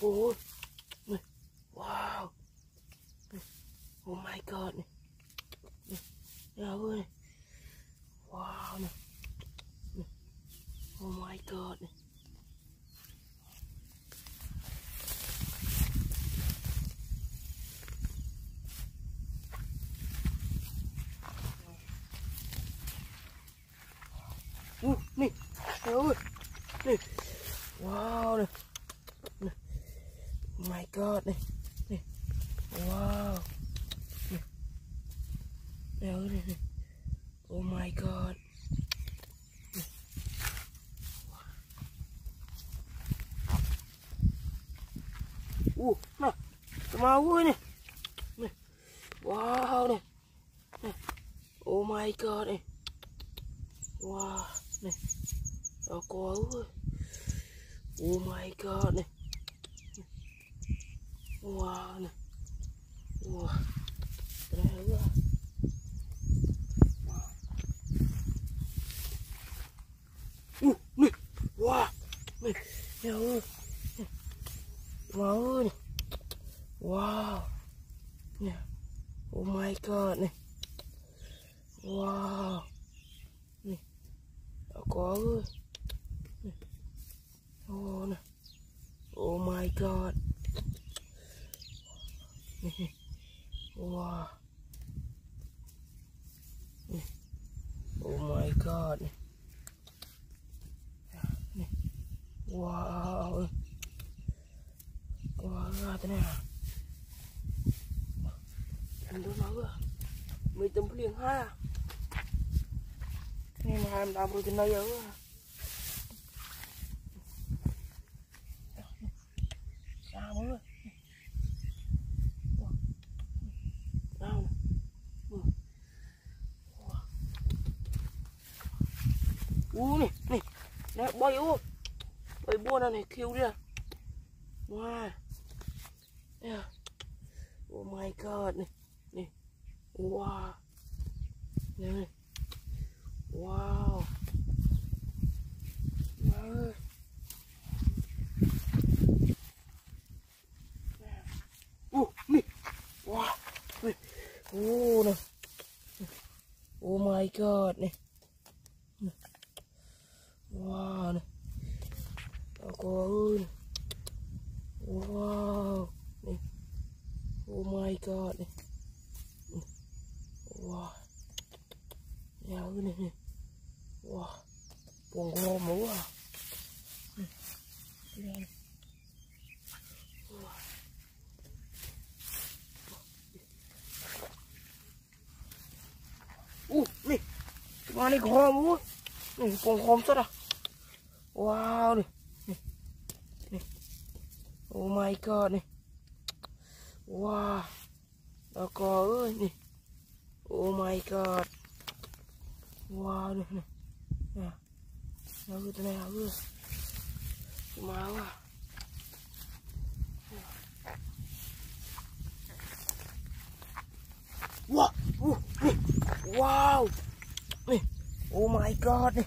Ôi, này. Wow. Này. Oh my god này. Này. Nào ơi. Wow này. Này. Oh my god này. Này. Nào ơi. Này. Wow này. Này. Oh my god này. Này. Wow. Này. Nào ơi này. Oh my god. Nè, mau ơi nè. Nè. Wow nè. Nè. Oh my god nè. Wow nè. Đó có ơi. Oh my god nè. Wow nè. Wow. Cái này nữa. Nè. Wow. Nè. Nè ơi. Wow nè. Wow. Nè. Oh my god nè. Wow. Nè. Đó có ơi. Nè. Oh nè. Oh my god. Nè. Wow. Nè. Oh my god nè. Nè. Wow. Wow, thế này à? Em đâu nói rồi. Mấy tấm liền hai à? Nghe mà em làm rồi trên đây rồi. Sao mới? Đâu? Nè, nè. Nè, bay ơi. Bay buôn này kêu đi à. Wow. Yeah. Oh my god này. Nè. Wow. Nè. Wow. Wow. Nè. Wow. Nè. Nè. Oh my god nè. Wow nè. Cô ơi. Wow. Nè. Oh my god nè. Wow. Nhà ơi nè. Wow. Còn ngon nữa à. Nè. Nè. Mà này ngon quá. Nè còn ngon sao à. Wow nè. Nè. Oh my god nè. Wow. Đó có ơi nè. Oh my god. Wow nè nè. Nè. Nó cứ thế nào ơi. Máu à. Wow. Nè. Wow. Nè. Oh my god nè.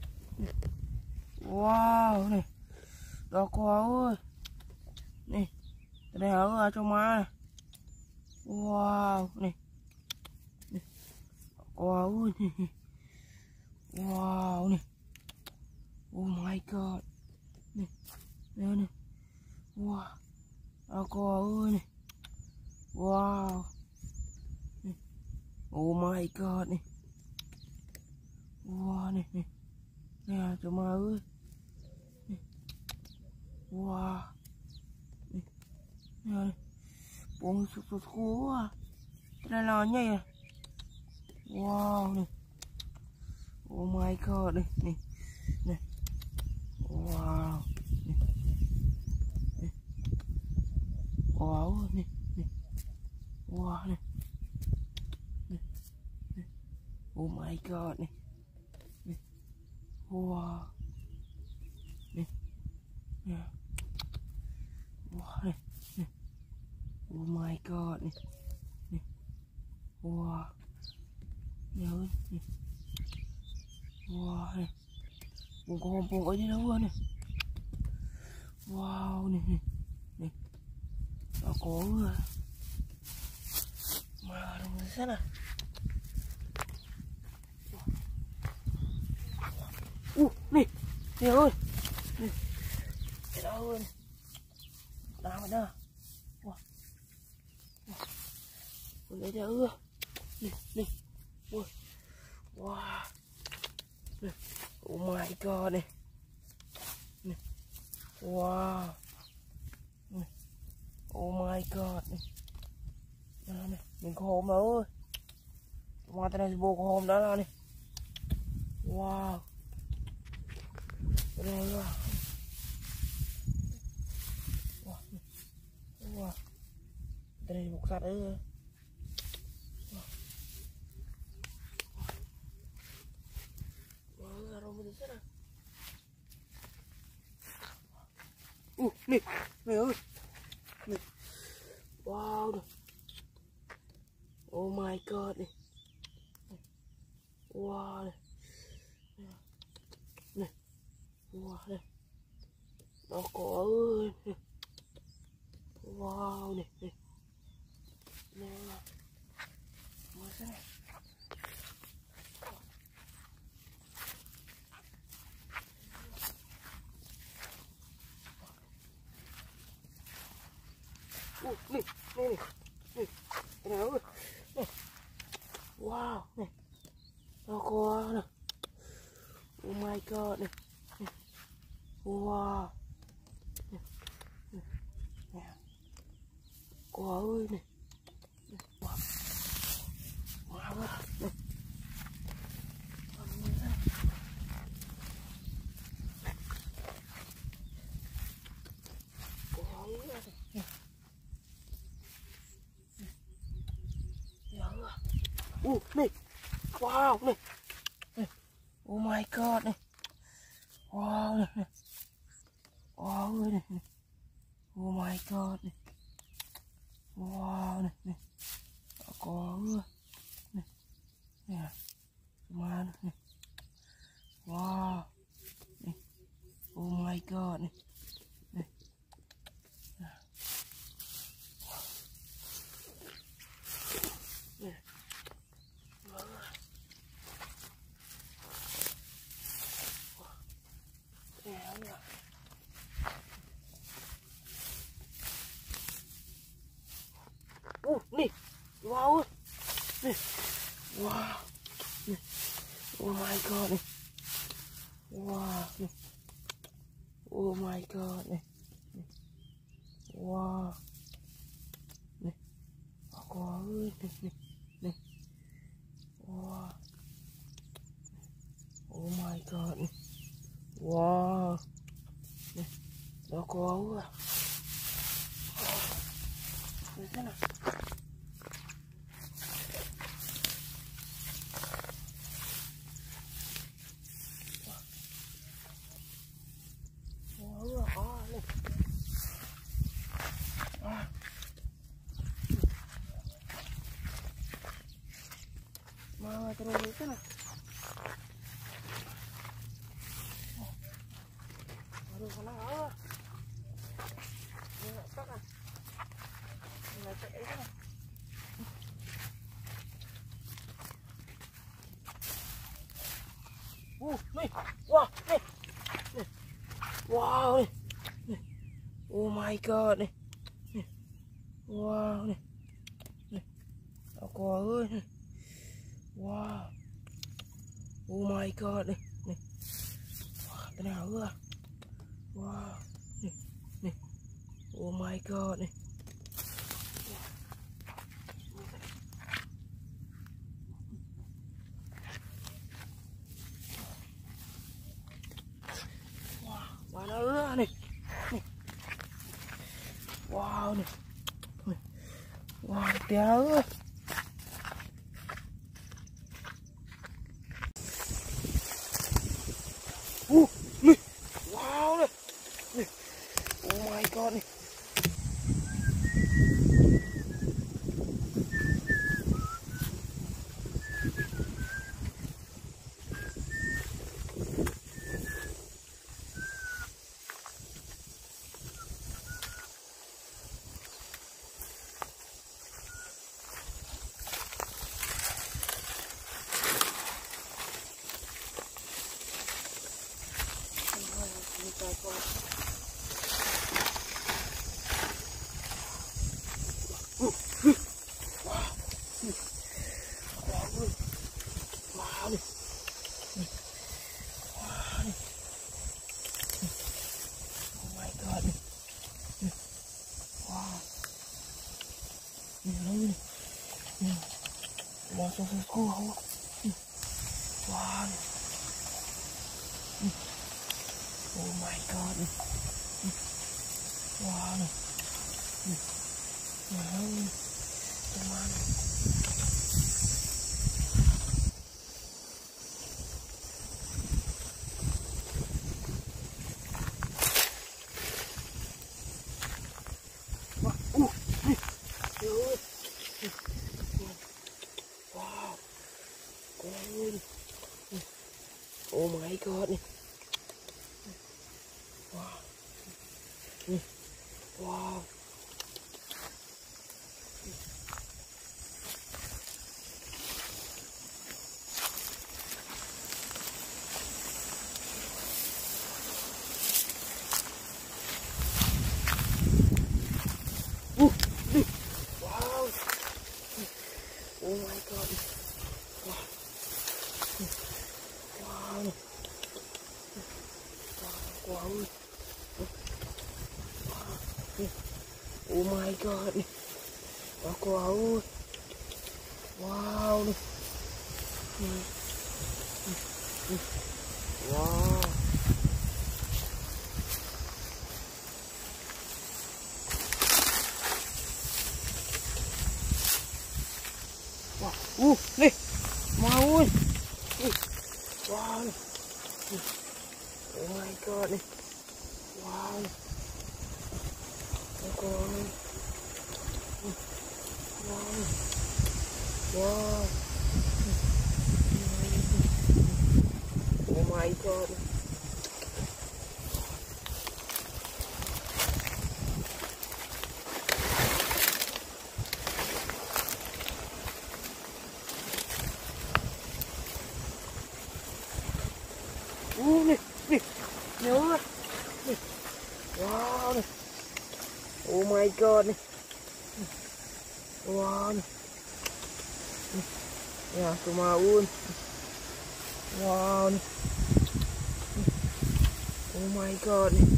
Wow nè. Đó có ơi. Nè. Thế nào ơi cho má nè. Wow nè. Nè. Wow ơi nè. Wow nè. Oh my god. Nè. Nè nè. Wow. Đó có ơi nè. Wow. Nè. Oh my god nè. Wow nè nè. Nè cho má ơi. Nè. Wow. Nè. Nè. Bông sụt khô à. Cái này là nhây à. Wow nè. Oh my god nè. Nè. Nè. Wow. Nè. Nè. Wow nè. Nè. Wow nè. Nè. Nè. Oh my god nè. Nè. Wow. Nè. Nè. Wow nè. Nè. Oh my god nè. Nè. Wow. Nè ơi. Nè. Wow nè. Bông có bông ở đây đâu nè. Wow nè. Nè. Nè. có mà đồng người xem nào. Nè nè ơi nè cái đâu ơi đào vậy đó lấy đỡ nè nè ui wow nè oh my god này nè wow nè oh my god nè mình có hôm đó ơi ngoài tay này vô có hôm đó là nè wow rồi wow wow tay này một sạt ơi nè nè ơi nè wow nè oh my god nè wow nè nè wow nè nó có ơi nè wow nè nè nè mới thế này nè nè nè nè ơi nè wow nè nó có nè oh my god nè wow nè nè có ơi nè wow wow nè nè wow nè oh my god nè wow nè wow nè oh my god nè wow nè nè có nè nè mà nè wow nè oh my god nè nè nè nè wow nè wow nè oh my god nè wow nè oh my god nè wow nè có ơi nè nè nè wow oh my god nè wow nè nó có à thế nào mà terus thế nào baru sana ah nggak tak ah nggak cek itu nè wow nè nè wow nè nè oh my god nè nè wow nè nè có ơi nè wow oh my god nè nè wow, thế nào ưa wow nè nè oh my god nè wow nó ưa nè nè wow nè wow téo ơi nè wow nè nè oh my god nè Wow. Oh my god. Wow. Wow. Teman. Wow. Oh my god. Wow. Wow. Wow. Oh my god. Wow. Wow. Wow. Oh my god. Wow. Wow. Wow. Wow. Nih. Mau. Wow. Oh my god nih. Wow. Oh god. Wow. Wow. Oh my god. Nih, nih. Nhớ. Nih. Wow nih. Oh my god nih. Wow nih. Ya, tumaun. Wow nih. Oh my god nih.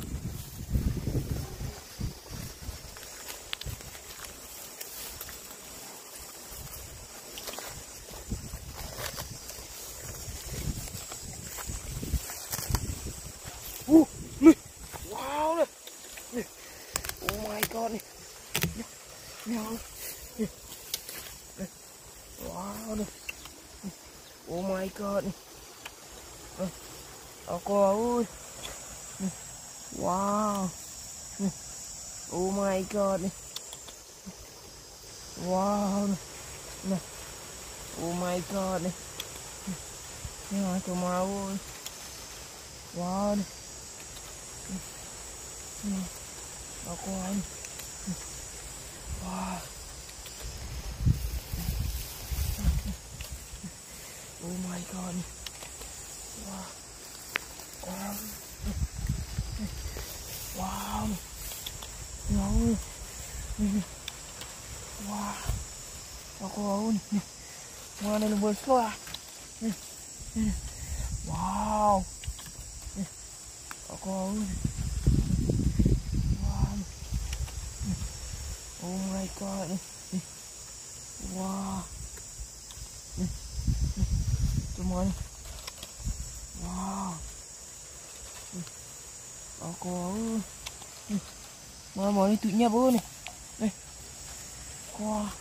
Nih. Wow nih. Nih. Oh my god nih. Ya. Nih. Nih. Wow nih. Oh my god nih. Aku ơi. Nih. Wow. Nih. Oh my god nih. Wow nih. Nih. Oh my god nih. Nih aku mau. Wow nih. Nih. Aku ơi. Wow. Oh my god. Wow. Wow. Wow. Wow. Wow. Aku mau nih. Mana nih bos lo ah? Wow. Aku mau nih. Wow. Oh my god nih. Wow. Cuma nih. Wow. Aku mau. Mana ni tutnya bro ni. Wah.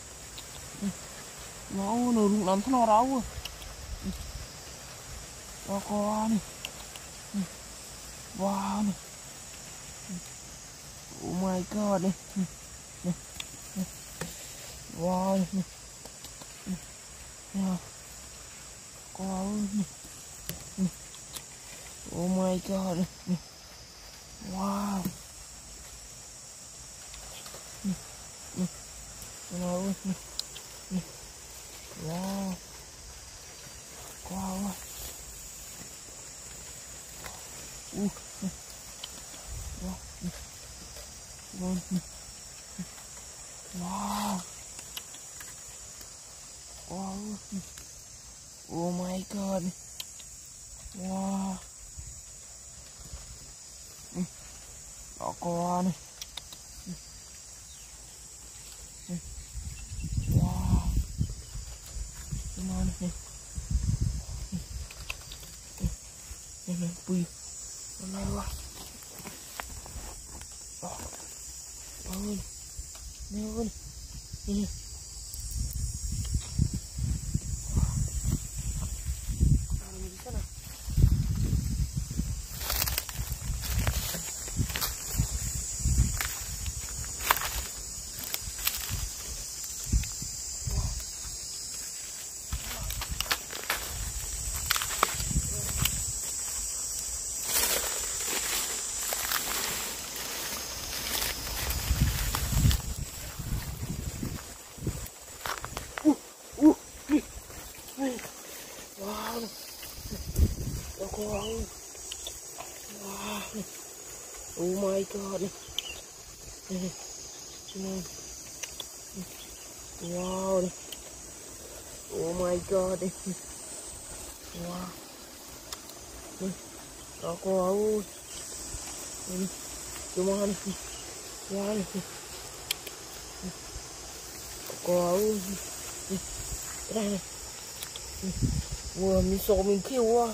Mau nurung làm thế nào đâu. Aku ni. Wow ni. Oh my god ni. Wow ni. Ya. Wow ni. Oh my god ni. Wow. Wow. Wow. Wow. Wow. Wow. Oh my god. Wow. Ako ni. Wow. Gimana nih? Ini puy. Mana wah. Oh. Bangun. Ni bangun. Ini. Ada di sana. Wow, wow, wow, oh my god, wow, oh my god, wow, aku wow, cuma ni, wow, aku wow, terang. Wah, miso mình kêu quá.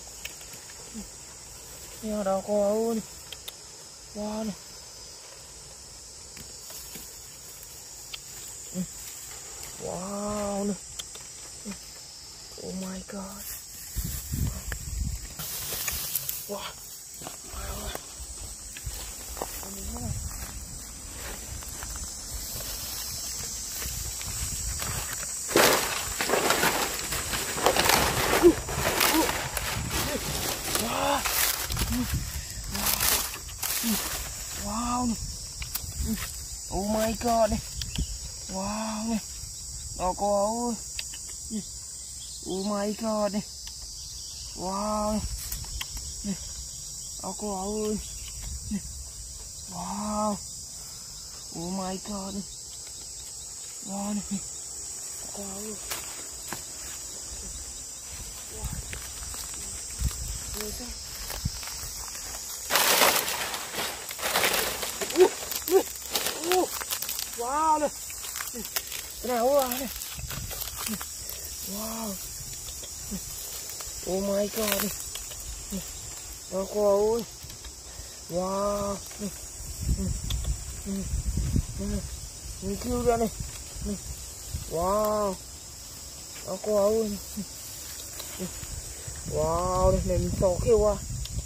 Nhà đâu có ơn. Wow này. Wow này. Oh my god. Wow. Wow. Wow này. Oh my god này. Wow này. Đó có ơi. Oh my god này. Wow này. Này. Đó có ơi. Này. Wow. Oh my god này. Wow này. Có ơi. Wow. Này. Wow này. Cái nào quá này. Wow. Oh my god này. Đó cô ơi. Wow. Mình kêu ra này. Wow. Đó cô ơi. Wow này mình sổ kêu qua.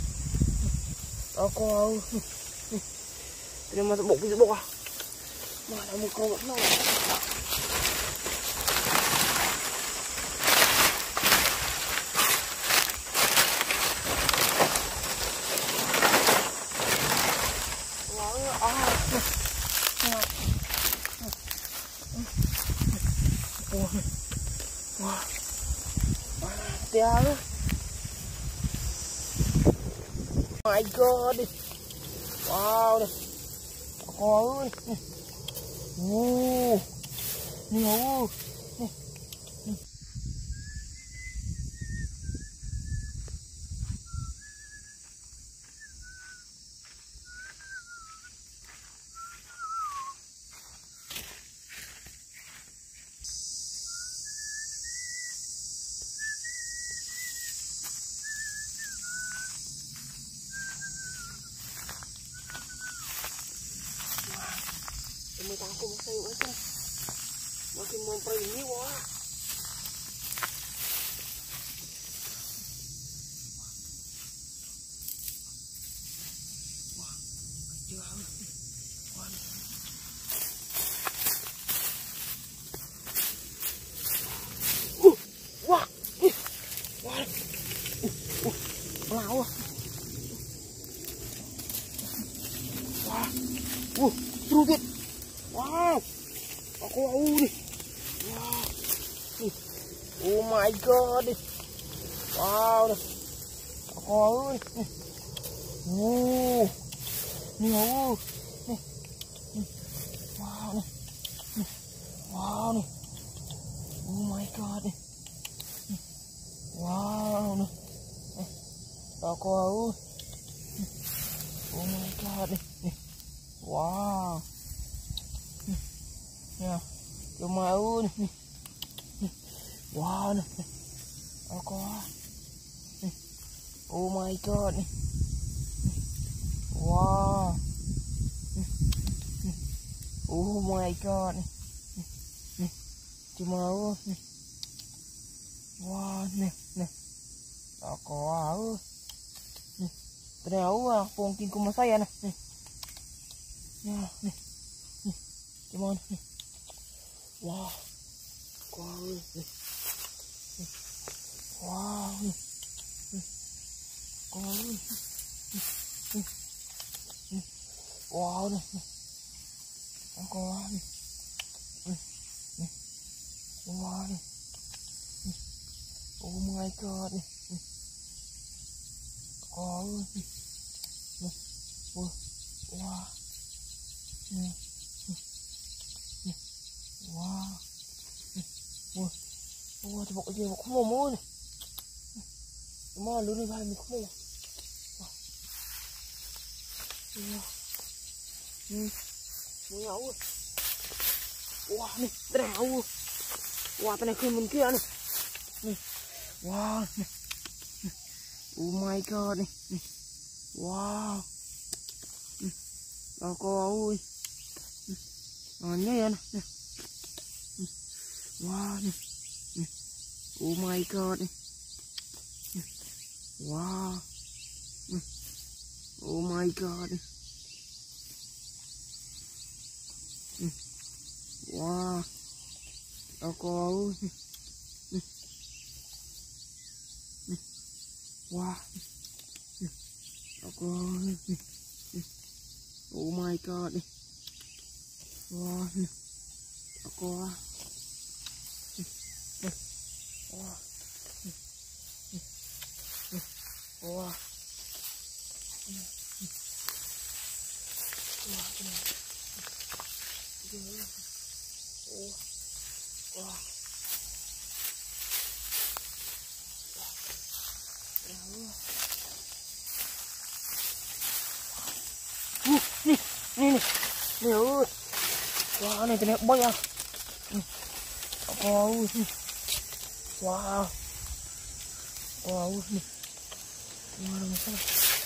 Đó cô ơi. Thế mà bụng cái bụng à. Mà là một con vẫn nào. Wow. Wow. My god. Wow này. Có ơi. Nhiều. Mình tao cũng xây quá chứ. Mà khi mong phải nhiều quá. Chưa không? Wow. Wow. Wow. Wow. Seru dia. Wow. Aku ni. Wow. Oh my god. Wow. Aku ni. Ni wow. Wow ni. Wow ni. Oh my god. Wow ni. Aku oh my god. Wow. Nha. Cuma ni. Wow ni. Aku. Oh my god nih. Wow. Oh my god nih. Nih. Cuma nih. Wah, nih. Ako nih. Ternyata pungking kuma saya nih. Ya, nih. Cuma nih. Wah. Wow nih. Wow nih. Wow nih. Wow nih. Wow nih. Oh my god nih. Wow nih. Wah. Nih. Wow. Wah, coba aja aku mau nih. Malu nih bahan aku mau. Punya awal. Wah nih, terau. Wah, tanah kemun kia nih. Wah nih. Oh my god nih. Wow. Aku awal. Nanya ya nih. Wah nih. Oh my god nih. Wow. Oh my god nih. Wah. Aku nih. Wah. Aku nih. Oh my god nih. Wah nih. Aku wah. Wah. Nih. Wah, nih kena boy ya. Wow. Wow. Wow nih. Mana masalah?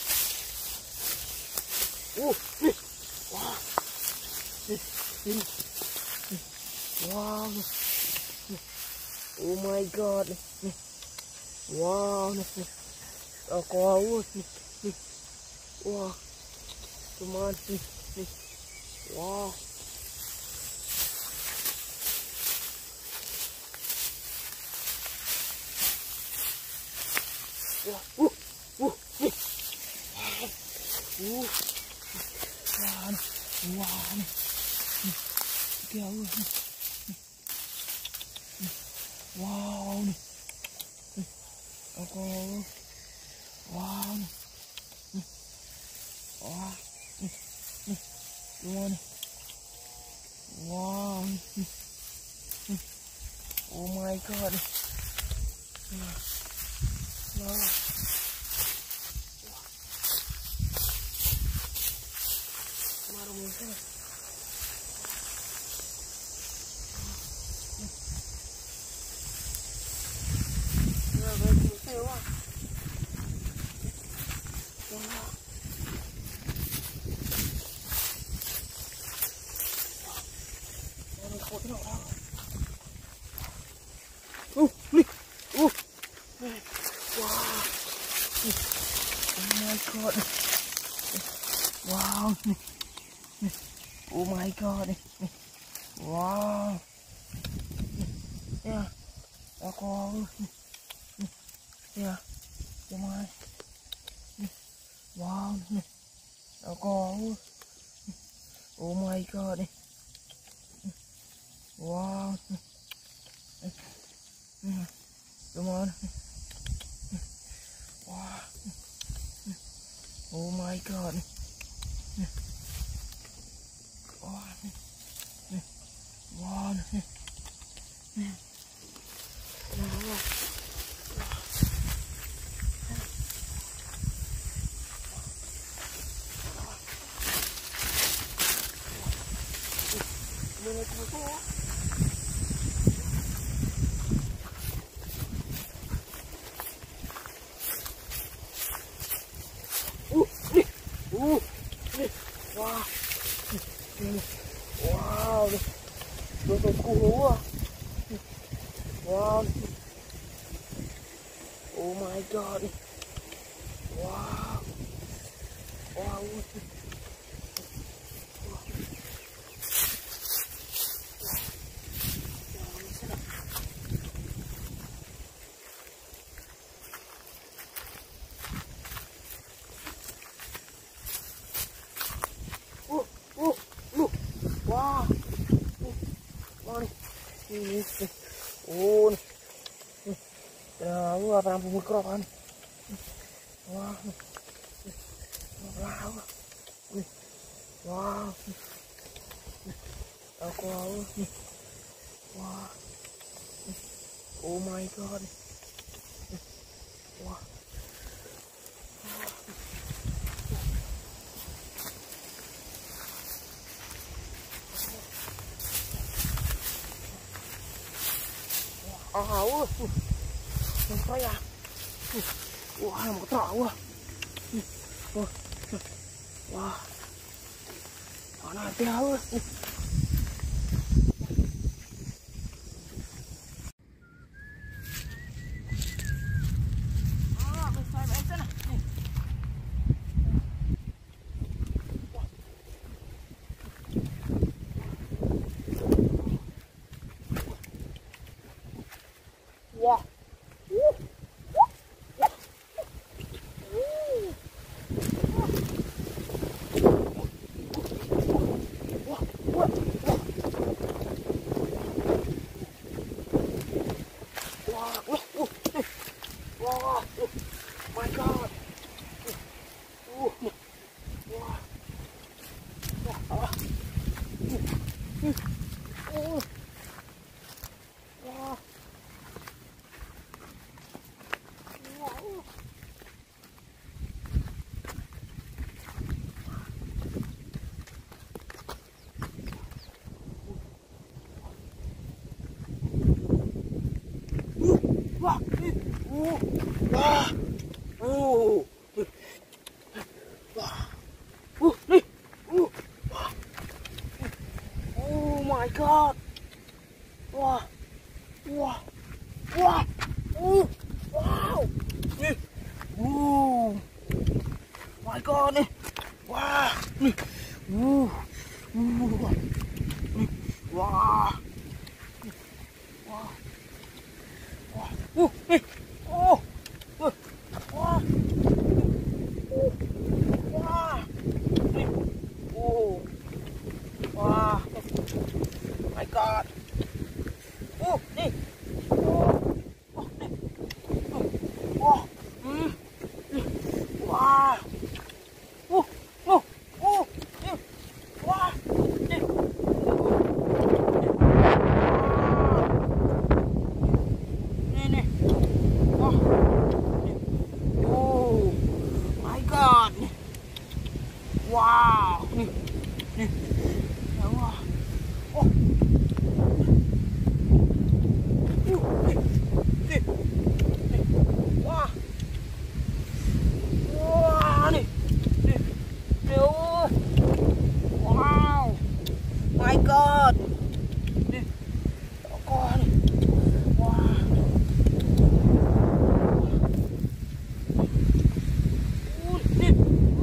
Nih. Wah. Ini. Wow. Oh my god nih. Wow nih. Aku haus nih. Wah. Cuman nih. Wow. Wah. Nih. Wah nih. Jauh nih. Wow nih. Aku wow nih. Wah nih. Gimana? Wow nih. Oh my god. Wah. Kemarin mungkin. Nih. Wah. Oh my god. Wow. Oh my god. Wow. Ya. Aku ya. Cuman. Wow. Aku oh my god. Wow. Cuman. Wow. Oh my god. Wow. Wow. cool. Wow. Oh my god. Wow. Wow. Look. Wow. Ini. Oh. Wow, apa yang bergerak kan? Wow. Wow. Wow. Aku wow. Wow. Oh my god. Wow. Sao ya? Wah, một cái trọ quá. Wow. Nó là téo quá. Wow. Wow, my god. Wow. Oh my god. Wow. Wow. Wow. Oh. Wow. Oh. My god. Wow. Wow. Wow. Wow. Oh. Oh. Wow. Wow. Oh. Wow. My god. Oh, đi. Oh, đi. Oh. Wow. Oh, oh, oh. Wow. Đi. Nè. Oh. Oh. My god. Wow. Nè. Wow. Oh. Wow. Wow nih. Wow. My god. Nih. Oh nih. Wow. Nih.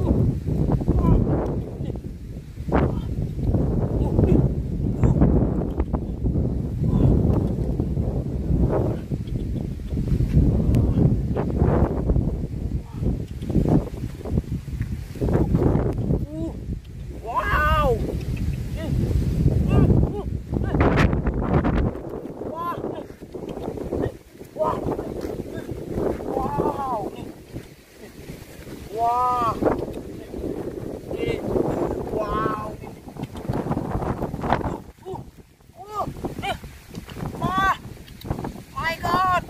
Wow. Wow. My god.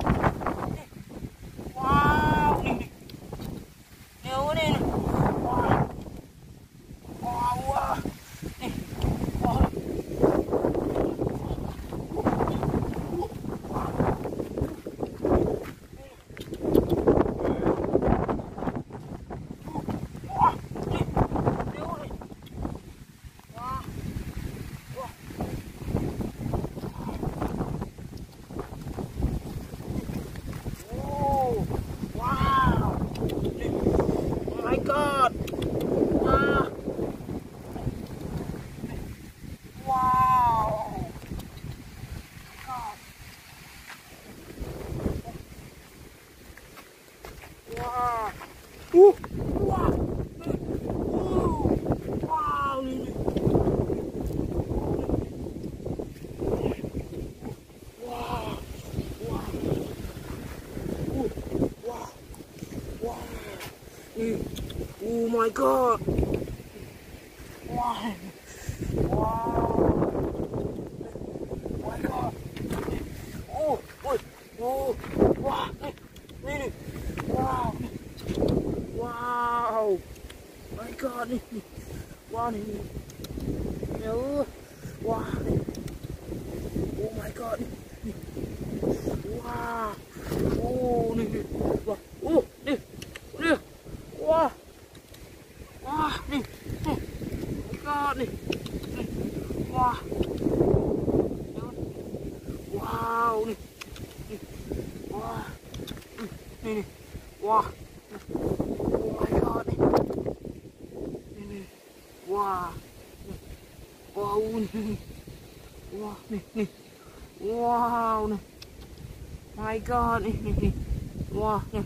Wow. Nhiều đi. Wow. Wow. Wow. wow wow nih wow wow wow wow oh my god wow wow my god oh wow nih wow wow my god nih wow nih ya wah oh my god nih wah nih wah nih wah nih my god nih wah wow nih wah nih wah oh my god nih wah wow nih wah nih wow nih my god nih wah nih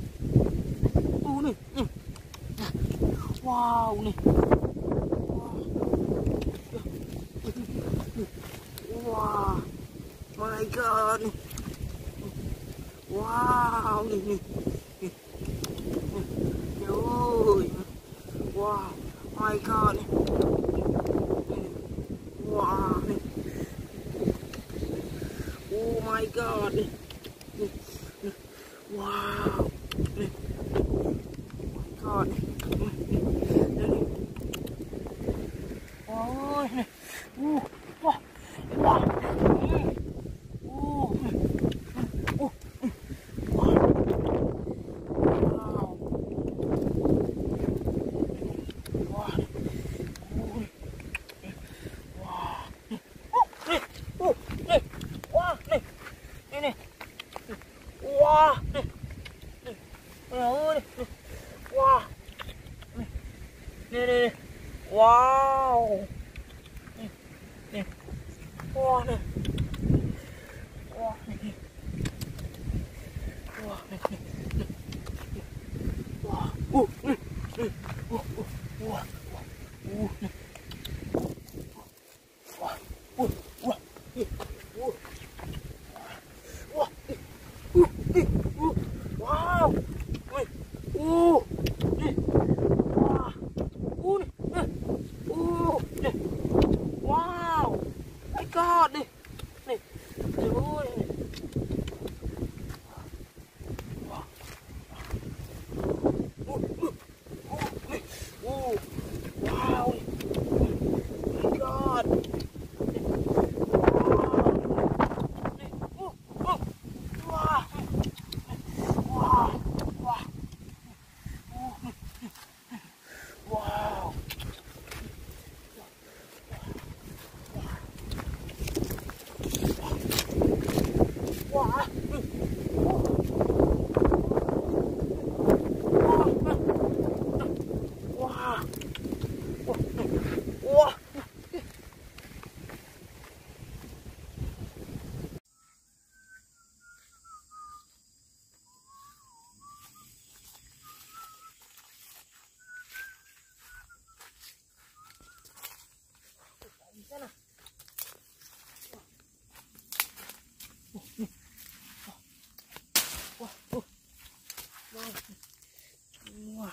nih wow nih wah my god nih wow nih ôi wow my god nih wow nih oh my god nih wow nih my god nih ôi nih wah wah wah nih ôi wah nih wow nih wah nih wah nih wah nih wah nih wah nih wah wah wah wow nih wah nih wow my god nih trời ơi wow my god wow wow wow wow wow wow sana wah wah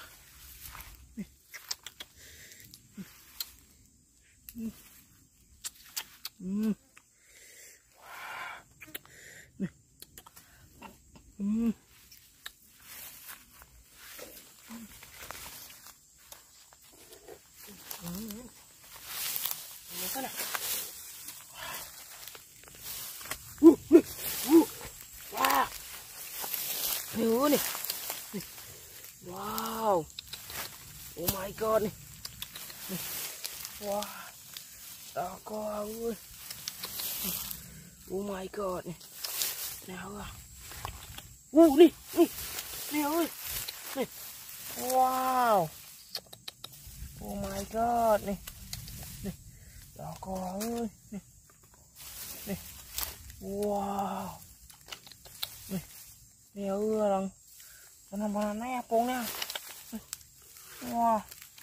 sana wah nih wow oh my god nih wah đỏ co ơi oh my god nih nào à nih ơi nih wow oh my god nih đỏ co ơi nih wow nih ưa lần Banana này pong nè. Wow.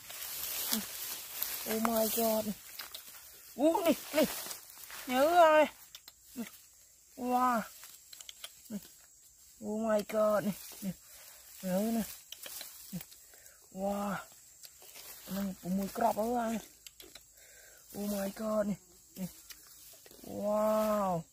Oh my god. Nè, nè. Nhớ rồi. Wow. Oh my god. Nè. Nhớ nè. Wow. Nó mùi crop đó anh. Oh my god. Nè. Wow.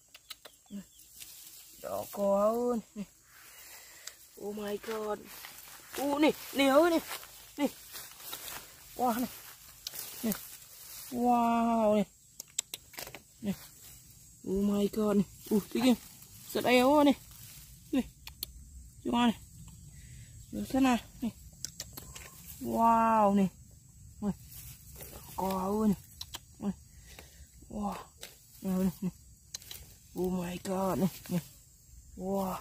Đỏ có ơn. Oh my god. Nè, nè ơi nè. Nè. Wow nè. Nè. Wow nè. Nè. Oh my god nè. Tí kia. Sật eo nè. Nè. Chú nè. Được xem nào. Nè. Wow nè. Nè. Có ơn nè. Wow. Nè nè. Oh my god nè. Nè. Wow.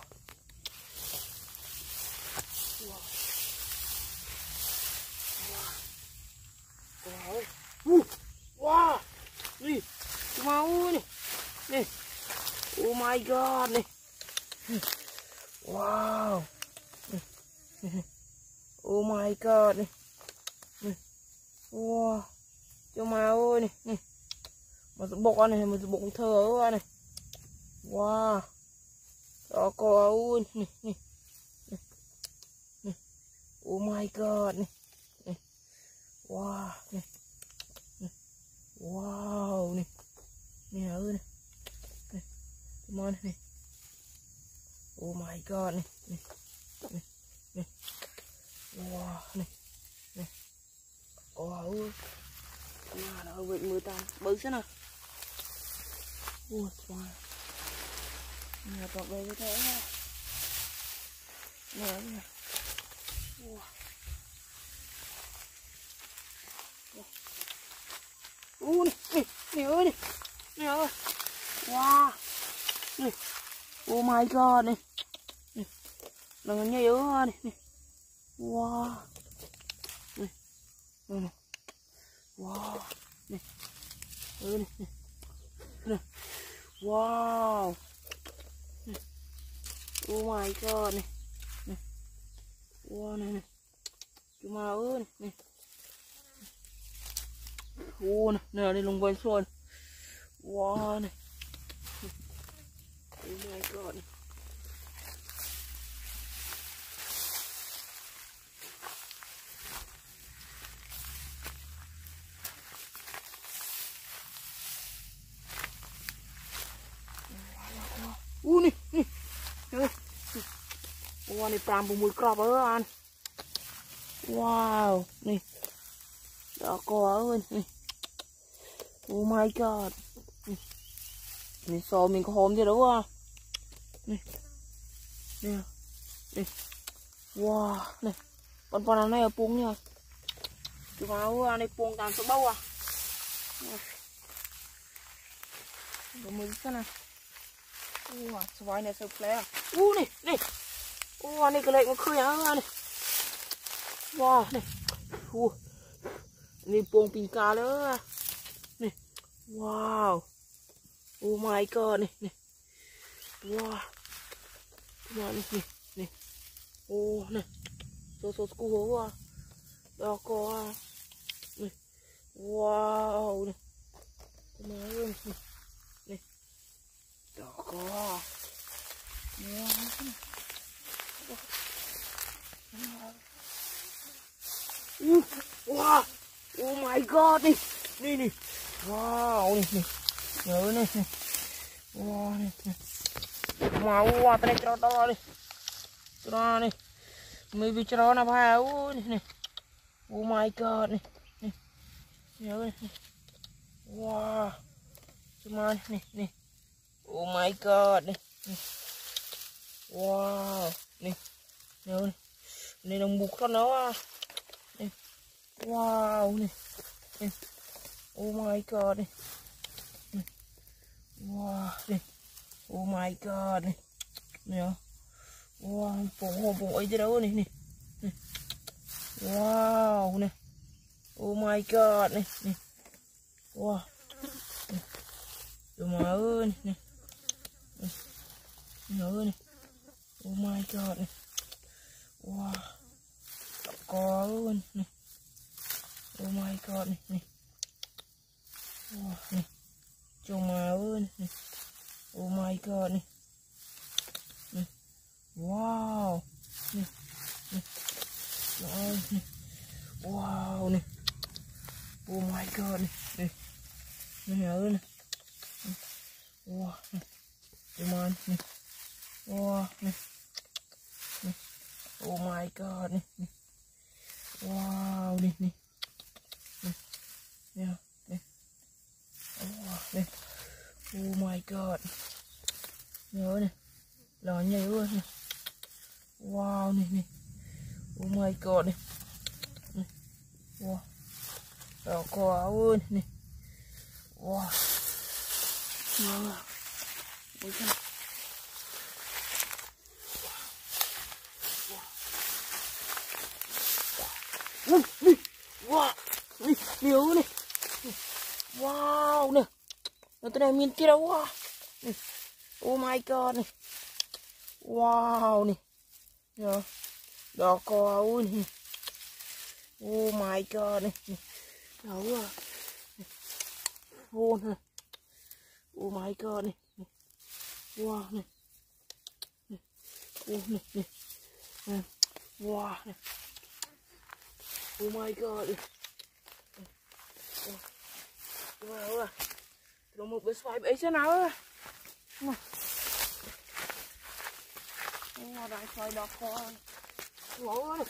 Wow, nè, mau nè, nè, oh my god nè, wow, oh my god nè, wow, cho mau ơi nè, nè, mà bột này, mà bột thơ ở này, wow, đó có ơi nè, nè, nè, oh my god nè, nè, wow nè. Wow nè. Nè ơi nè. Nè. Come on nè. Oh my god nè. Nè. Nè. Nè. Wow nè. Nè. Wow ơi. Mà nó vậy mưa tan. Bự thế nào. Ui wow. Nè tọt về như thế nha. Nè nè. Wow. Nè, nè, nè ơi nè, nè ơi, wow, nè, oh my god nè, nè, đừng nghe yếu nè, nè, wow, nè, nè, wow, nè, nè, nè, wow, nè, oh my god nè, nè, wow nè, nè, chú ma ơi nè. Nè, nè, đi lùng quay xuân. Wow nè. Oh my god nè. Nè, nè. Wow nè, pram bùi crop ở anh. Wow, nè. Đó có ơi nè. Oh my god. Nè so mình có hôm chứ đúng không? Nè. Nè. Nè. Wow, nè. Con này ở pung nha. Chú máu này pung tàn số bâu à. Có mừng xem nào. Wow, xoay này sập lẹ. Nè, nè. Wow, này cái lệ nó khơi á nè. Wow, nè. Này pung pin cá nữa. Nè. Wow. Oh my god nè, nè. Wow. Come on nè, nè. Oh nè. So cool quá. Đó có. Nè. Wow nè. Come on nè. Nè. Đó có. Wow. Wow. Oh my god nè. Nè nè. Wow nè nè. Nhớ nè nè. Wow nè nè. Wow tay cho to đi. Cho đi. Mới bị cho nó phá nè nè. Oh my god nè. Nè. Nhớ nè. Wow. Cuma nè nè. Oh my god nè. Nè. Wow. Nè. Nhớ nè. Này đồng bục cho nó. Nè. Wow nè. Nè. Oh my god nè. Nè. Wow nè. Oh my god nè. Nè. Wow, bụng ấy chứ đâu nè nè. Wow nè. Oh my god nè nè. Wow. Tụi mà ơi nè. Nè ơi nè. Oh my god nè. Wow, có luôn này. Oh my god này, này. Wow, này. Trông mà ơn này. Oh my god này. Này. Wow. Này. Này. Rồi, này. Wow này. Oh my god này. Này. Này ơn này. Wow này. Trông mà này. Wow này. Này. Oh my god này. Này. Wow này này. Này. Này. Này. Wow này. Oh my god. Nhớ này. Lò nhảy luôn này. Wow này này. Oh my god này. Này. Wow. Lò có luôn này. Wow. Nhớ. Ôi trời. Wow, này, nhiều này. Wow nè. Nó tên này miền kia đâu wow. Này. Oh my god này. Wow này. Nhớ. Đó có ui. Oh my god này. Đó à. Hôn ha. Oh my god này. Wow này. Oh này. Này. Wow này. Oh my god. Wow à. Rồi một cái xoài bể thế nào á. Wow, đại xoài đỏ con. Wow ơi.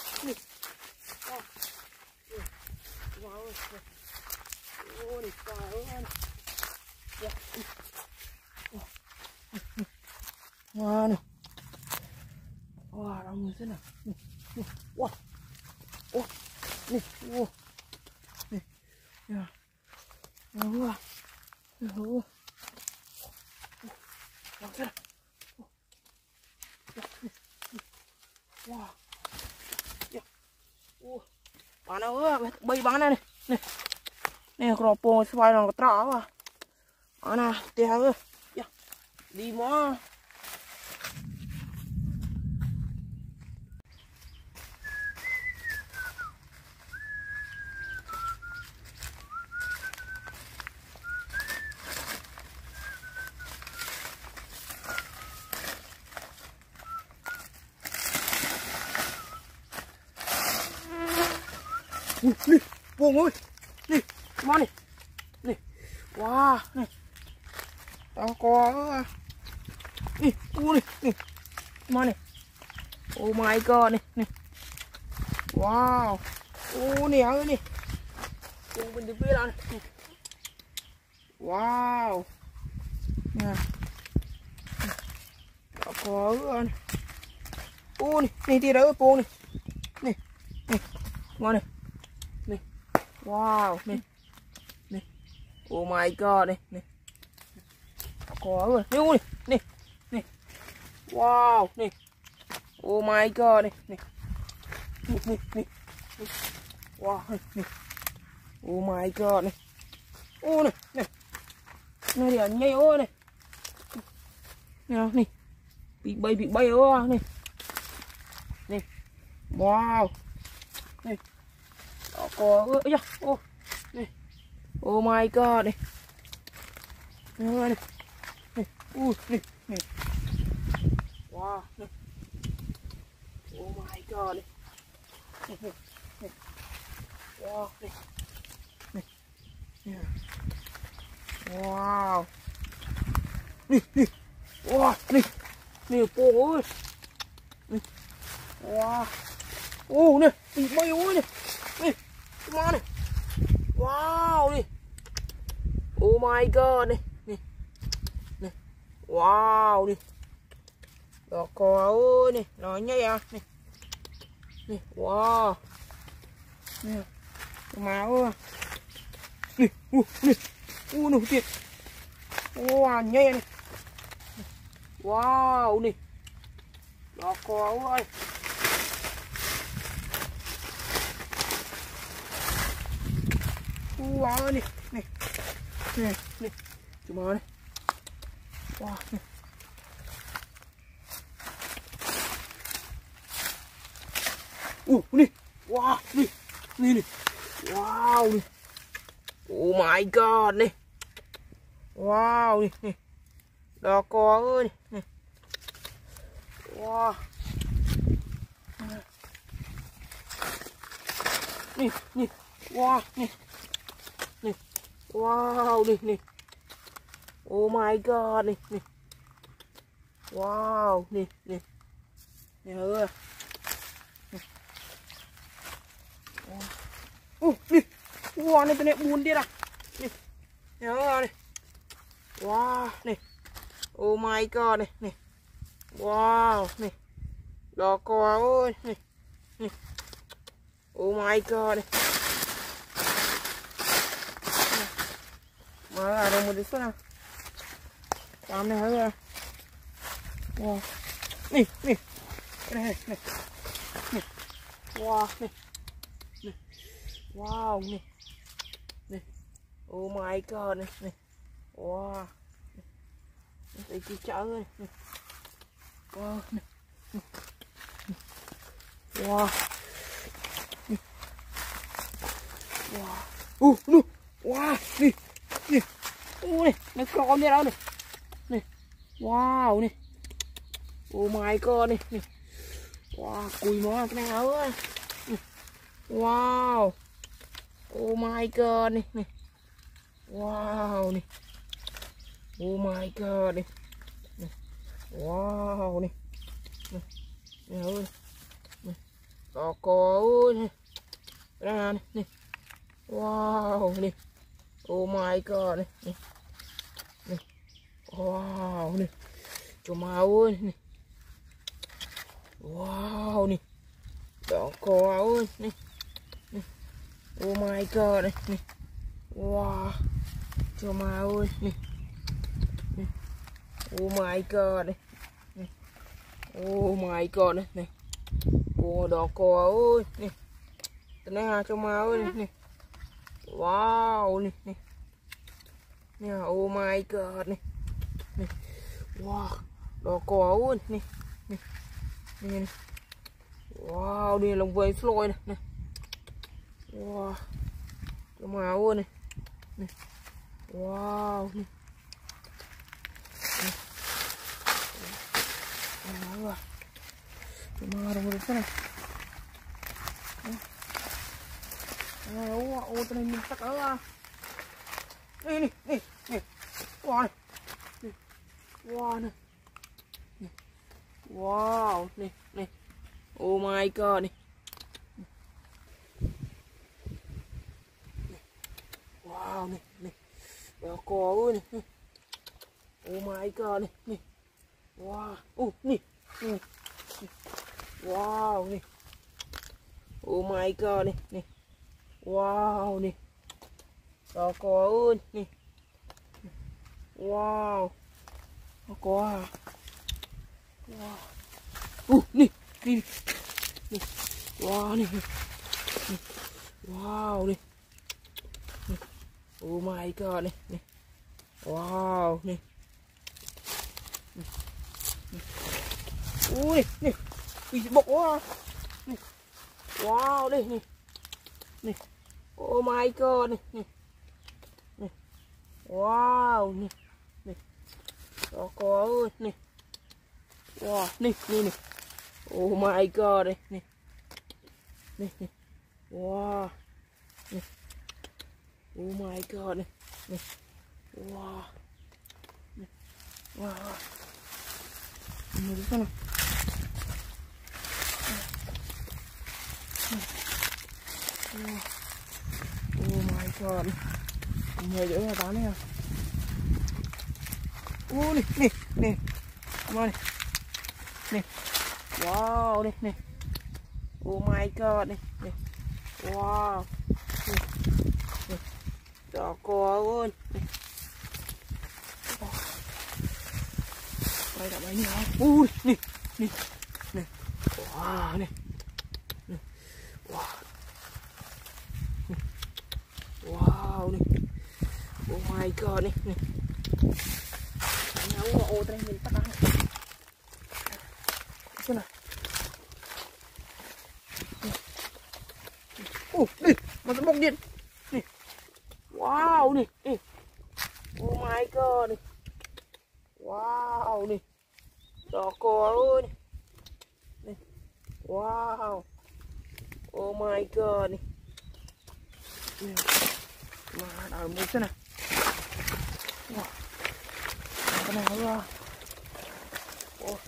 Wow ơi. Ô này xoài ơi. Wow này. Wow, đông người thế nào. Wow. Ô, này, ô, này, nè, wow, wow, wow, bạn đâu á, bay bán này, này, này, crop po xoay nó trỏ à, bạn à, tiêu ơi, đi mò. Nè, buông ơi, nè, come nè, nè, wow, nè, tao có, nè, nè, nè, come nè, oh my god, nè, nè, wow, nè ơi nè, buông bên dưới là nè, wow, nè, tao có, nè, nè, nè, tia đó buông nè, nè, nè, come nè. Wow, nè. Nè. Oh my god này, nè. Có rồi. Nè, nè. Nè. Wow, nè. Oh my god này, nè. Nè, nè, nè. Wow, nè. Oh my god này. Ô nè, nè. Này thì nhây ô này. Nào, nè. Bị bay ô nè. Nè. Wow. Nè. Có ơi da, ô này, oh my god này, này, này, này, này, wow, này, oh my god này, này, này, wow, này, này, này, wow, này, này, wow, này, này, cô ơi, này, wow, ô này, bị bay ôi này, này. Come on này. Wow đi. Oh my god này. Này. Này. Wow đi. Đó có ơi này, nói nhây à. Này. Này, wow. Này. Má ơi. Này, này. Nụ tiệt. Wow, nhây này. Wow này. Đó có ơi. Wow này, này, này, này, chùm ơi này, wow này, Nè. Wow, nè. Nè nè. Wow nè. Oh my god nè. Wow nè nè. Đò cò ơi nè. Wow. Nè nè. Wow nè. Nè. Wow nè nè. Oh my god nè nè. Wow nè nè. Nè ơi. Nè. Wow nè tụi này buồn đi à. Nè. Nè ơi nè. Wow nè. Oh my god nè nè. Wow nè. Đò cò ơi nè. Nè. Oh my god nè. Mở ra đâu một tí số nào. Tạm này hả. Wow. Nè nè. Cái này nè. Nè. Wow nè. Nè. Wow nè. Nè. Oh my god nè nè. Wow. Đây chị chở ơi. Wow. Wow. Wow. Nè. Wow. Nè. Nè. Nè. Nó con đi đâu nè. Nè. Wow nè. Oh my god nè. Nè. Wow. Cùi mó cái này ơi. Wow. Oh my god nè. Nè. Wow nè. Oh my god nè. Nè. Wow nè. Nè. Nè ơi. Nè. Đò cò ơi nè. Ra nè. Nè. Wow nè. Oh my god nè. Nè. Nè. Wow nè. Cho mau ơi nè. Wow nè. Đò cò ơi nè. Nè. Oh my god nè. Nè. Wow. Cho mau ơi nè. Nè. Oh my god nè. Nè. Oh my god nè. Nè. Ồ đò cò ơi nè. Tụi này cho mau ơi nè. Wow nè nè. Nè oh my god nè. Nè. Wow. Đò cò ơi nè. Nè. Nè. Wow đi lồng vây flôi nè. Nè. Wow. Cho mau ơi nè. Nè. Wow nè. Rồi. Mà đâu được thế này. Ô tụi này mình chắc ở. Nè nè nè nè. Wow này. Nè. Wow này. Nè. Wow nè nè. Oh my god nè. Wow nè nè. Đò cò ơi nè. Oh my god nè nè. Wow. Nè. Nè. Wow nè. Oh my god nè nè. Wow nè. Đò cò ơi nè. Wow. Đò cò à. Wow. Nè. Nè. Nè. Wow nè. Nè. Wow nè. Nè. Oh my god nè nè. Wow nè. Nè. Nè. Ui nè. Bị bốc quá. Nè. Wow đây nè. Nè. Oh my god nè nè. Nè. Wow nè. Nè. Đò cò ơi nè. Wow nè nè nè. Oh my god đây nè. Nè nè. Wow. Nè. Oh my god nè. Nè. Wow. Nè. Wow. Nhìn đi xem nào. Oh my god. Người giữ ra bán này à. Nè nè nè. Come on nè. Nè. Wow nè nè. Oh my god nè nè. Wow. Nè. Nè. Đò cò ơi. Nè. Quay lại bánh nào. Nè nè nè. Wow nè. Nè. Wow. Nè. Wow nè. Oh my god nè nè. Nấu ô đây mình tắt ăn. Xem nào. Nè. Nih, masuk bok dia. Nih. Wow, nih. Nih. Oh my god, nih. Wow, nih. Doko nih. Nih. Wow. Oh my god, nih. Nih. Mana ada musuh nah. Wah. Kenapa? Oh.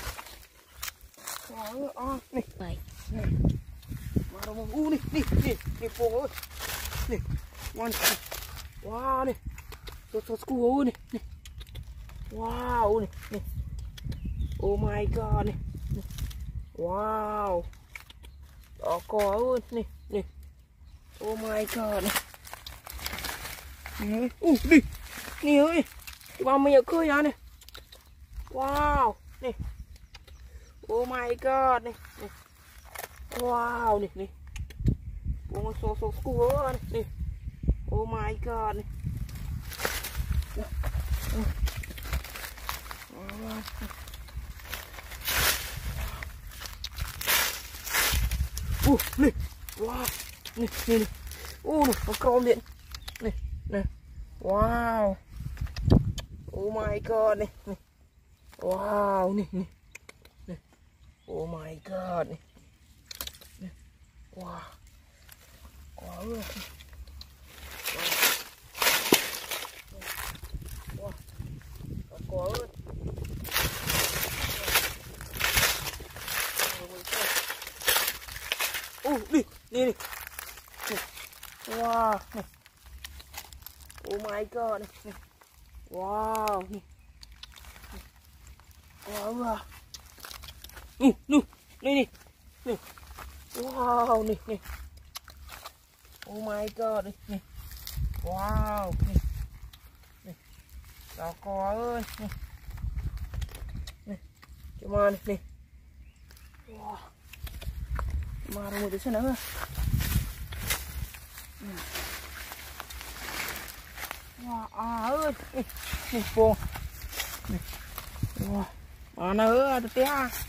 Wah, nih. Baik. Nih. Mana mau nih, nih pong ơi. Nih. Mana? Wah, nih. Sosku nih, nih. Wow, nih, nih. Oh my god, nih. Nih. Wow. Doko nih, nih. Oh my god, nih. Nih. Nih. Nih ơi. Ba mày ở khơi à này. Wow, nih. Oh my god, nih. Nih. Wow, nih, nih. Bunga sosokku nih. Oh my god, nih. Nih. Wow. Nih, nih. Nó cong điện. Nih, nè. Wow. Oh my god, nih. Nih. Wow, nih, nih. Nih. Oh my god, nih. Nih. Wow. Wow. Wow. Có ơi. Đi, đi đi. Wow, này. Oh my god, này. Wow, này. Wow. Đi, đi, đi. Này. Wow, này, này. Oh my god, này. Wow, này. Này. Đó có ơi, này. Này. Come on, này. Wow. Mà rồi tới xem nữa. Wow, ơi. Này, buông. Này. Wow. Mà nữa, tôi té.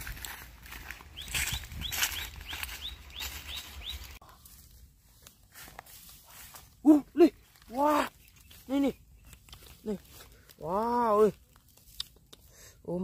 Đi. Wow. Này này. Này. Wow ơi. Oh my.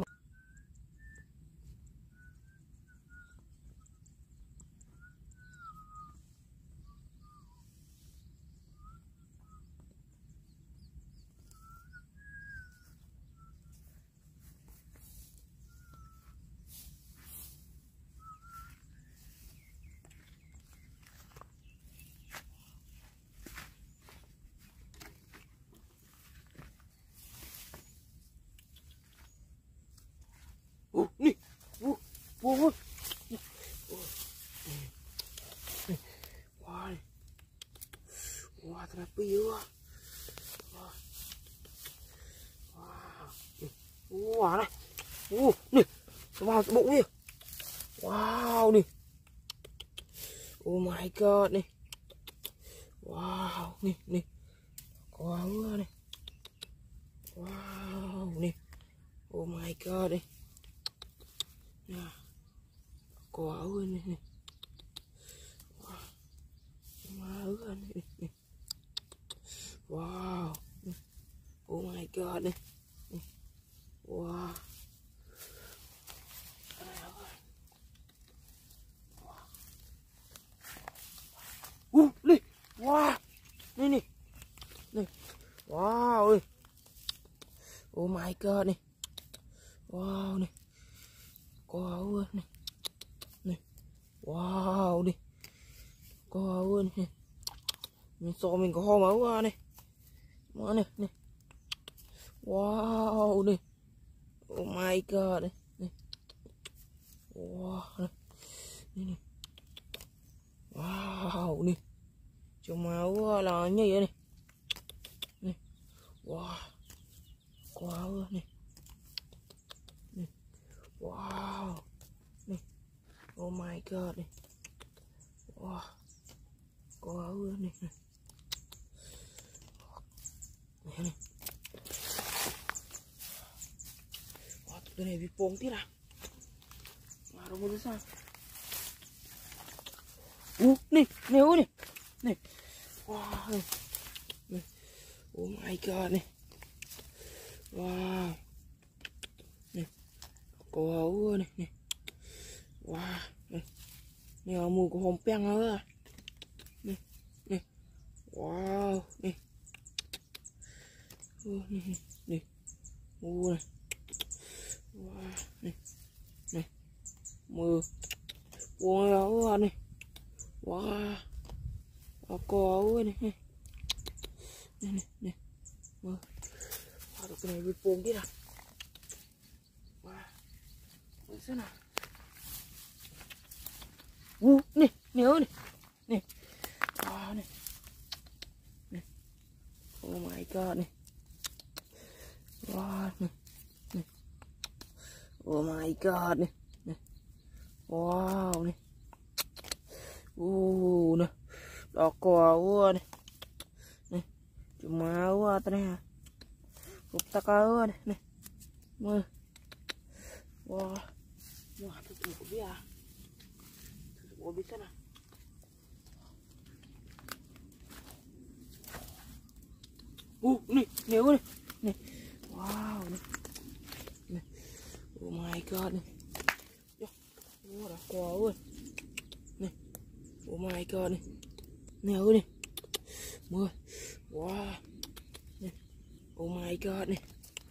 Nih. Wow. Wah. Wah, terapi ya. Wah. Wah, này. Nih. Vào bụng đi. Wow, nih. Oh my god, nih. Wow, nih, nih. Wow, nih. Wow, nih. Oh my god, nih. Nah. Wow, nih. Wow, nih. Wow. Oh my god, nih. Wow. Nih. Wow. Nih. Nih. Wow ơi. Oh my god, nih. Wow, nih. Wow ơi, nih. Nih. Wow, nih. Wow ơi, nih. Mình so mình có ho máu qua này. Má này, này. Wow, này. Oh my god, này. Này. Wow, này. Này. Wow, này. Cho máu là như vậy này. Này. Wow. Wow, này. Này. Wow. Này. Oh my god, này. Wow. Wow, này. Này. Wow, cái này bị bông tí nào. Mà đâu có sao. Nè, nè ơi nè. này. Wow này. Này. Oh my god này. Wow này. Có áo này này. Wow này. Này là mùi của hồng peng nữa. Này này. Wow này. Này này. Mùi này. Wow này. Này. Mùi. Wow áo này. Wow. Có áo này này. Này này này. Mùi. Wow, cái này bị bùng đi nào. Wow. Ôi sao nào. Nè, nè ơi nè. Nè. Wow nè. Nè. Oh my god nè. Wow nè. Nè. Oh my god nè. Nè. Wow nè. Nè. Đỏ cò quá nè. Nè. Cuma quá ta nè. Kita kau nih, nih, wah, wah, wah, tutup dia, tutup bisa nah. Nih, nih, wow, nih, oh my god nih, yo, udah kau, nih, oh my god nih, nih, wah. Oh my god này.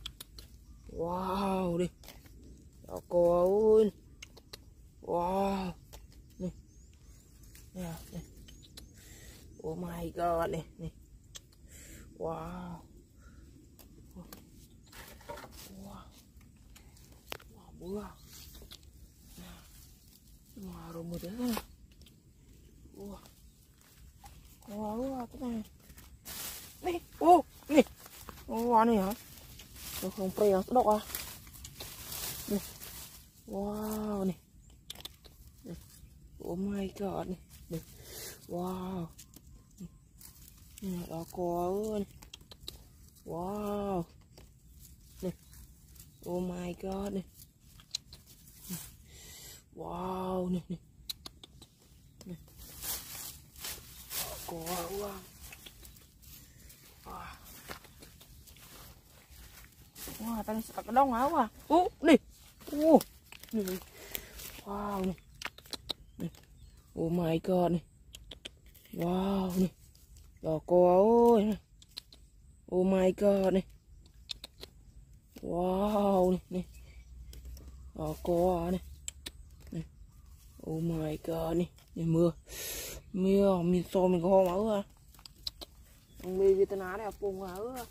Wow đi. Đó cô ơi. Wow. Này. Nè, này. Oh my god này, này. Wow. Wow. Wow, bữa. Wow, rồi một cái này. Wow. Wow, cái này. Này, này. Wow này hả? Tôi không pre nó độc à? Này. Wow này. Này. Oh my god này. Này. Wow. Này đó có ơi. Wow. Này. Oh my god này. Wow này này. Này. Có wow. Wah, tadi sekat kedong apa? Nih. Nih. Wow, nih. Nih. Oh my god nih. Wow, nih. Đó cô ơi. Oh my god nih. Wow, nih, nih. Đó cô nih. Nih. Oh my god nih. Nih mưa. Mưa, mình so mình có hoa máu à. Mì Việt Nam này phùng à.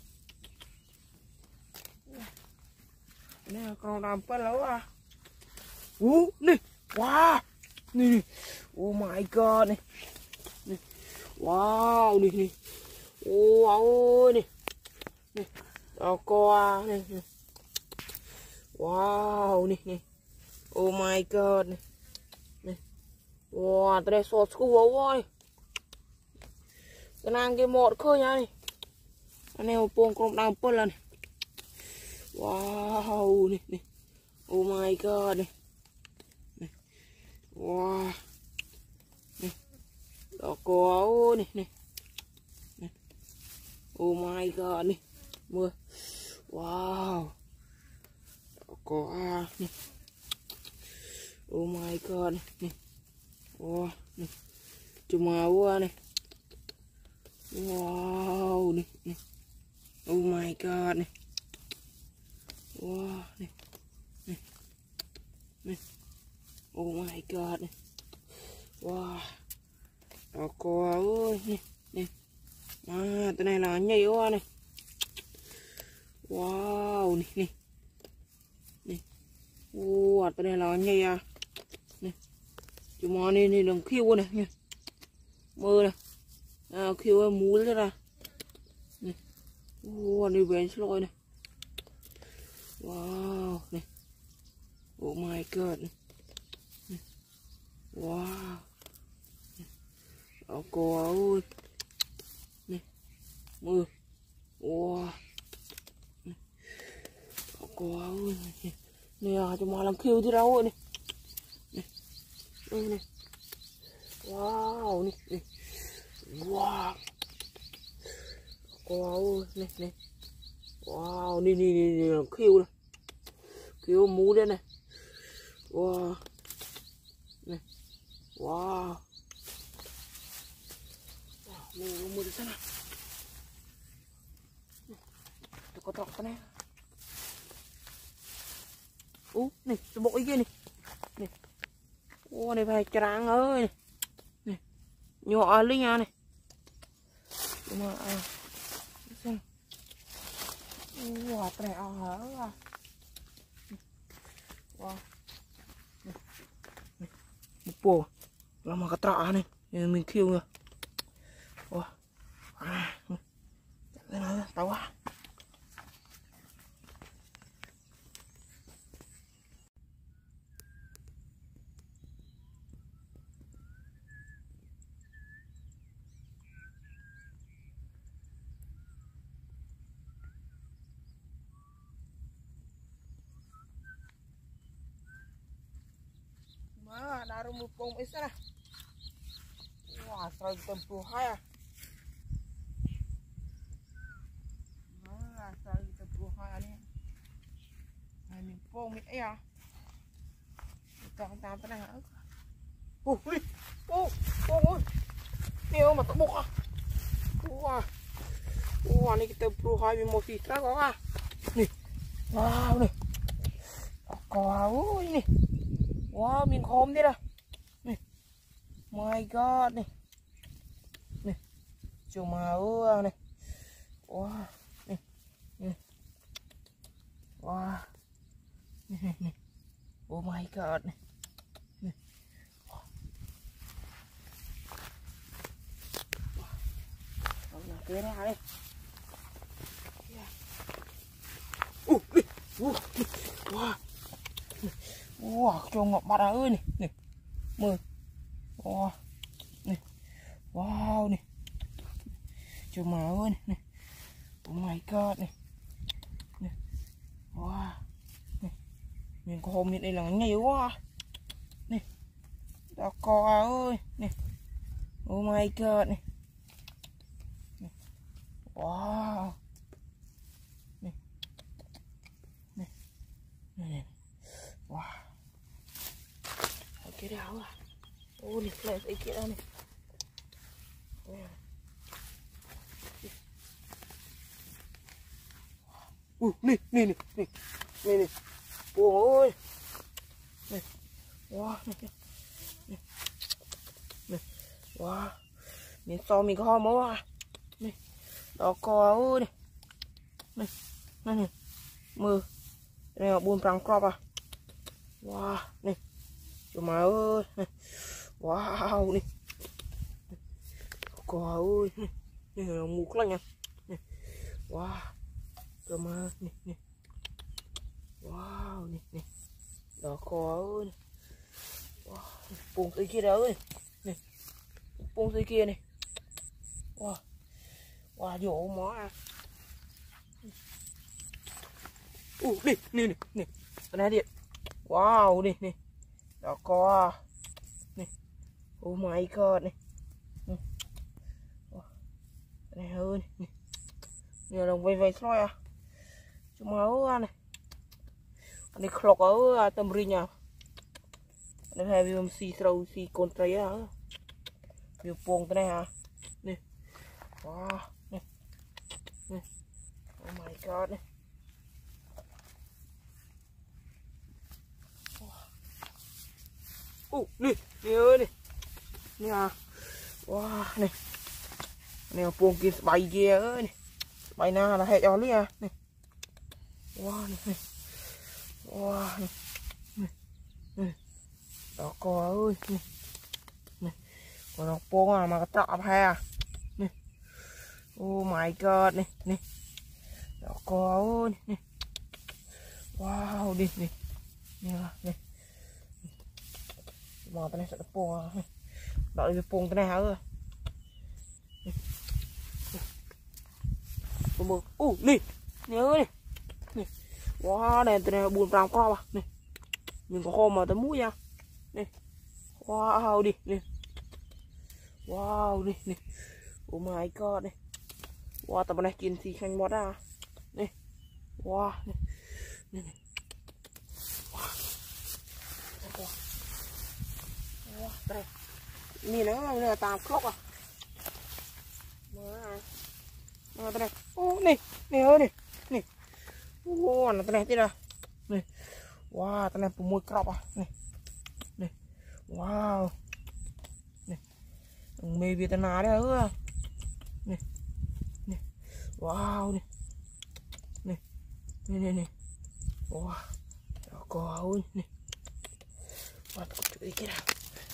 Nè còn làm phân lâu à. Nè. Wow. Nè. Oh my god này. Nè. Wow nè nè. Wow nè. Nè. Đó co nè. Wow nè nè. Oh my god nè. Nè. Wow, tao đây sọt school ơi. Cái nàng cái một khơi nha này. Anh em buông con làm phân lần. Wow nih nih. Oh my god nih. Nih. Wah. Nih. Đó có nih nih. Nih. Oh my god nih. Mưa. Wow. Đó có nih. Oh my god nih. Wow nih. Cuma gua nih. Wow nih nih. Oh my god nih. Wow này. Này. Này. Oh my god này. Wow. Đó cô ơi này. Này. À, cái này là nhây quá này. Wow này này. Này. Wow, cái này là nhây à. Này. Chú mò này này đừng khiêu này nha. Mơ này. À, khiêu mú ra. Này. Wow, này bén lôi này. Wow này. Oh my god này. Wow này. Đó cô ơi này. Mưa. Wow này. Đó cô ơi này. Nè cho mà làm kêu chứ đâu này. Này. Này. Wow này. Này. Wow. Wow, này. Wow, này kêu này. Kêu mú đây này. Wow. Này. Wow. Mú di sana. Có trọc cái này. Này, cái bộ kia này. Này. Này phải trắng ơi. Này. Nhỏ linh à này. Nhưng mà xem. Wow, cái này hả? Wow. Một bộ là mà cái trọ này mình kêu rồi. Wow. Cái này tao quá. Daru mupong isa na. Wah, sarang tempuhay ah. Sarang tempuhay ani. Ay mupong mit ay ah. Ito ang tama na nga. Ui, ui. Neo matabok ah. Wah, ni kita tempuhay mi mo sisra ko ah. Ni. Wow ni. Wow ni. Wow, mình khom thế này. Này. My god này. Này. Chùa mà ơi này. Wow. Này. Này. Wow. Này. Oh my god này. Này. Wow. Là cái này đây. Wow. Wow, cho ngọc mặt ơi này, này, mời, wow, này, wow này, cho má ơi này, oh my god này, này, wow, này, mình có hôm đây là nhiều quá, này, đó co ơi, này, oh my god này, này. Wow, này, này, này, wow. Cái đào à. Ô này lại thấy kia này. Này. Ôi. Này. Wow, này. Wow. Mình so mình có ho máu à. Này. Đó co ơi này. Này. Mưa. Đây là buôn prang crop à. Wow, này. Trời má ơi. Wow này. Trời ơi. Này là mục lạnh nha. Wow. Trời má này. Wow này. Đó có ơi. Wow. Bùng tới kia đó ơi. Này. Bùng tới kia này. Wow. Wow dỗ mó à. Đi. Này. Cái này điện. Wow này. Đó có này. Oh my god này. Này hơn này. Nhiều đồng vây xoay à. Chúng máu này. Này khóc ở tầm ri nhà. Này hay viêm xì sâu xì con trai á. Viêm buông cái này hả. Này. Wow này. Này. Oh my god này. Này ơi này. Này à. Wow này. Này buông kia bay kia ơi này. Bay na là hệ cho lý à. Này. Wow này. Wow này. Đó có ơi này. Còn nó buông à mà cái trọ ha. Này. Oh my god này. Đó có ơi này. Wow đi này. Này. Mà cái này sẽ buông này. Đợi cái buông cái này hả ơi. Nè ơi nè. Wow này từ này buồn ràng qua nè. Mình có hôm mà tới mũi nha. Nè. Wow đi nè. Wow đi nè. Oh my god này. Wow, tao này chín thì khanh mót à. Này. Wow, này. Này này. Wow. Wow, đây. Nè nó tạm khóc à. Mà đây. Ô này, này ơi này. Này. Wow, nó này thế nào. Này. Wow, tao này mùi crop à. Này. Này. Wow. Này. Mê Việt Nam đấy ơ. Này. Này. Wow này. Này. Này này này. Wow. Có ơi này. Wow, có chữ cái nào.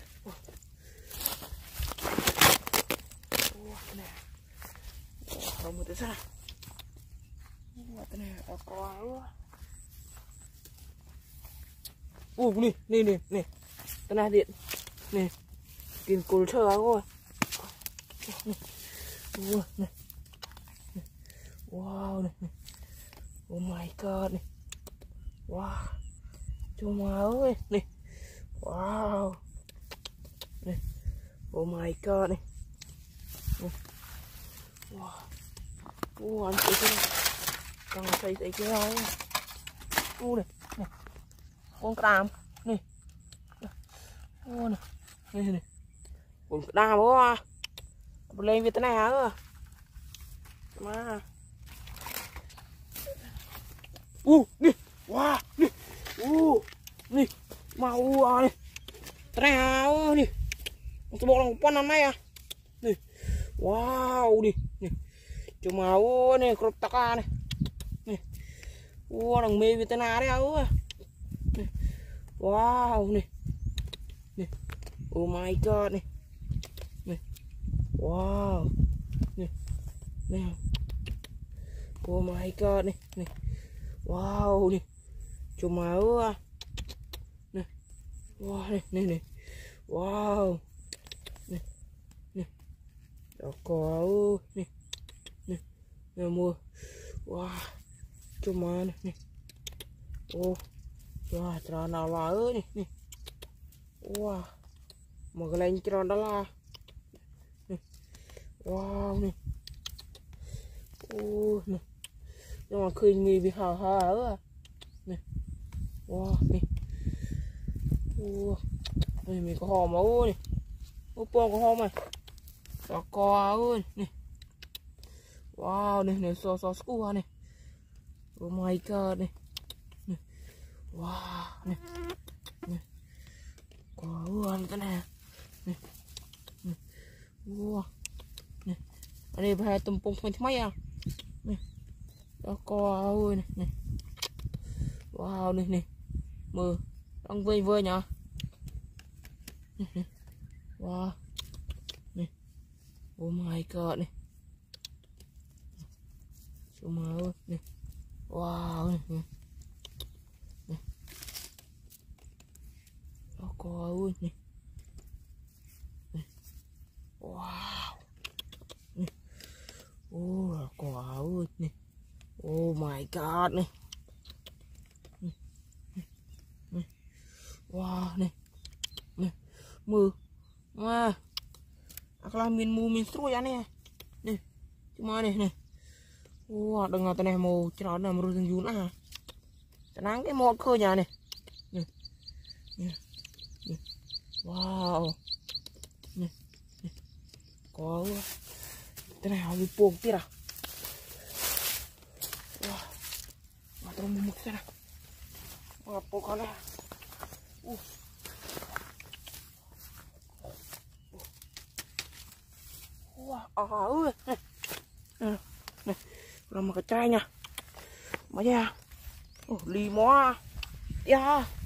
Wow, này. Wow, một cái sao. Wow, cái này có ơi. Nè, nè, nè, nè. Cái này điện. Nè. Kìm cồn thơ á rồi. Wow, này. Wow, này. Oh my god này. Wow. Chú má ơi, này. Wow. Này. Oh my god này. Wow. Wow, anh thấy cái này. Càng thấy cái này. Này. Này. Con càm. Này. Wow này. Này này. Con càm quá. Lên Việt Nam hả? Mà. Nè. Wow, nè. Nè. Mau à nè. Trao nè. Tôiบอกlòng con năm nay à. Nè. Wow đi. Nè. Cho mau nè, crop taka nè. Nè. Đằng mê Việt Nam đấy ơi. Nè. Wow nè. Nè. Oh my god nè. Nè. Wow. Nè. Nè. Oh my god nè. Nè. Wow nè. Cuma nè. Wow nè nè nè. Wow. Nè. Nè. Đó có nè. Nè. Nè mua. Wow. Cuma nè nè. Wow. Wah, celana lah nè nè. Wow. Mà cái lên celana lah. Nè. Wow nè. Nè. Nhưng mà khơi nghi bị hở hở à. Nè. Wow nè. Đây mình có hò máu nè. Ô con có hò mày. Đó co ơi nè. Wow nè nè so school nè. Oh my god nè. Nè. Wow nè. Nè. Có ơi cái này. Nè. Nè. Wow. Nè. Ở đây phải tùm pung mấy mấy à. Nè. Đó co ơi nè nè. Wow nè nè. Mưa đang vơi vơi nhở. Wow nè. Oh my god nè. Cuma ơi nè. Wow nè. Nè. Đó co ơi nè. Nè. Wow nè. Quả ơi nè. Oh my god nè. Wow nè. Nè. Mưa. Wah. Aklah min seru ya nih. Nih. Cuma nih nih. Wah, dengan tanah mau cerana merusak yun ah. Tenang cái một khơi nhà này. Nè. Nè. Nè. Wow. Nè. Nè. Có cái này họ bị buông tiết à. Wow. Mà tôi mua một xe nào. Wow, buông con này. Wow, này, làm một cái chai nha, mà nha, ly mó, yeah.